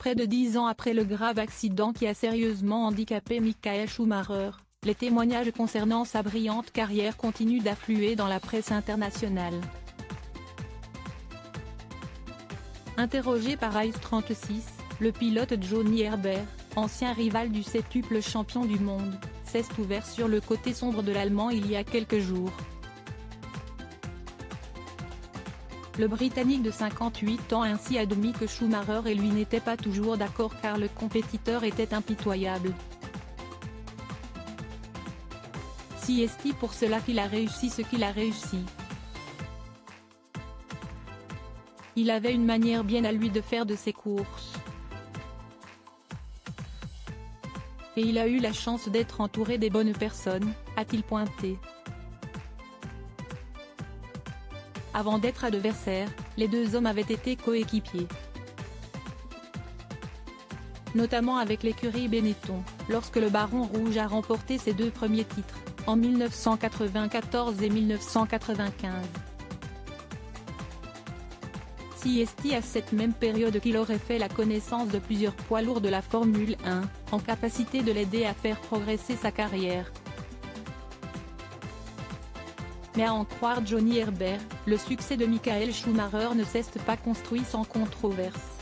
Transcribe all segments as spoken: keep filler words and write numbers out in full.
Près de dix ans après le grave accident qui a sérieusement handicapé Michael Schumacher, les témoignages concernant sa brillante carrière continuent d'affluer dans la presse internationale. Interrogé par Ice trente-six, le pilote Johnny Herbert, ancien rival du septuple champion du monde, s'est ouvert sur le côté sombre de l'Allemand il y a quelques jours. Le Britannique de cinquante-huit ans a ainsi admis que Schumacher et lui n'étaient pas toujours d'accord car le compétiteur était impitoyable. Si est-il pour cela qu'il a réussi ce qu'il a réussi. Il avait une manière bien à lui de faire de ses courses. Et il a eu la chance d'être entouré des bonnes personnes, a-t-il pointé. Avant d'être adversaires, les deux hommes avaient été coéquipiers. Notamment avec l'écurie Benetton, lorsque le Baron Rouge a remporté ses deux premiers titres, en mille neuf cent quatre-vingt-quatorze et mille neuf cent quatre-vingt-quinze. Si est à cette même période qu'il aurait fait la connaissance de plusieurs poids lourds de la Formule un, en capacité de l'aider à faire progresser sa carrière. Mais à en croire Johnny Herbert, le succès de Michael Schumacher ne s'est pas construit sans controverse.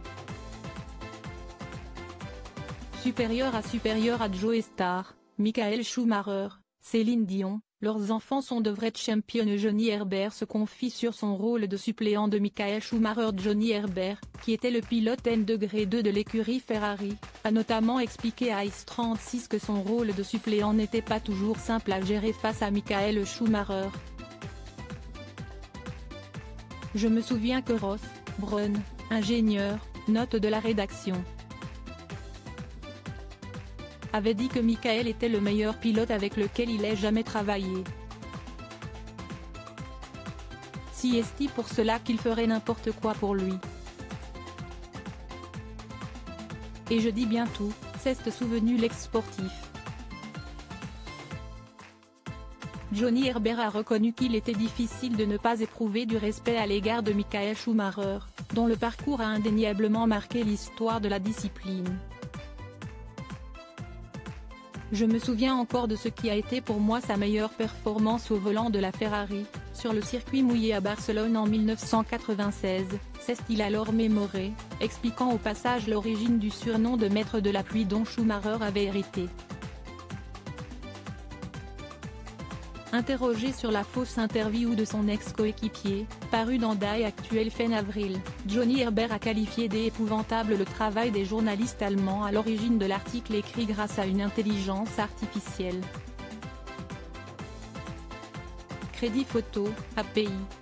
Supérieur à supérieur à Joe Star, Michael Schumacher, Céline Dion, leurs enfants sont de vrais champions. Johnny Herbert se confie sur son rôle de suppléant de Michael Schumacher. Johnny Herbert, qui était le pilote N deux de l'écurie Ferrari, a notamment expliqué à Ice trente-six que son rôle de suppléant n'était pas toujours simple à gérer face à Michael Schumacher. Je me souviens que Ross Braun, ingénieur, note de la rédaction, avait dit que Michael était le meilleur pilote avec lequel il ait jamais travaillé. Si est-il pour cela qu'il ferait n'importe quoi pour lui. Et je dis bien tout, s'est souvenu l'ex-sportif. Johnny Herbert a reconnu qu'il était difficile de ne pas éprouver du respect à l'égard de Michael Schumacher, dont le parcours a indéniablement marqué l'histoire de la discipline. Je me souviens encore de ce qui a été pour moi sa meilleure performance au volant de la Ferrari, sur le circuit mouillé à Barcelone en mille neuf cent quatre-vingt-seize, s'est-il alors mémoré, expliquant au passage l'origine du surnom de maître de la pluie dont Schumacher avait hérité. Interrogé sur la fausse interview de son ex-coéquipier, parue dans Die Actuel fin avril, Johnny Herbert a qualifié d'épouvantable le travail des journalistes allemands à l'origine de l'article écrit grâce à une intelligence artificielle. Crédit photo, A P I.